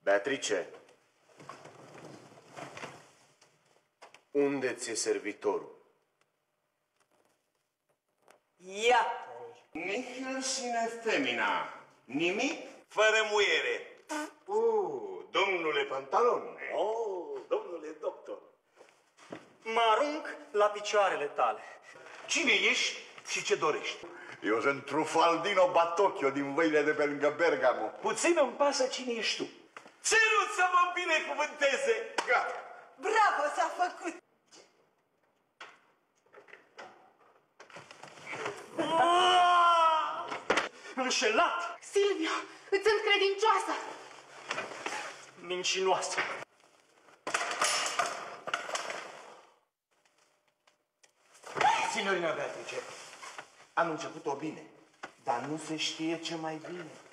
Beatrice, unde ți-e servitorul? Iată-l. Nihil sine femina. Nimic Fără muiere. Domnule Pantalon. Domnule doctor. Mă arunc la picioarele tale. Cine ești și ce dorești? Eu sunt Trufaldino Batocchio din văile de pe lângă Bergamo. Puțin îmi pasă cine ești tu. Cerul să mă binecuvânteze. Gata. Bravo, s-a făcut! Înșelat! Silvio, îți sunt credincioasă! Mincinoasă! Signorina Beatrice, am început-o bine, dar nu se știe ce mai bine.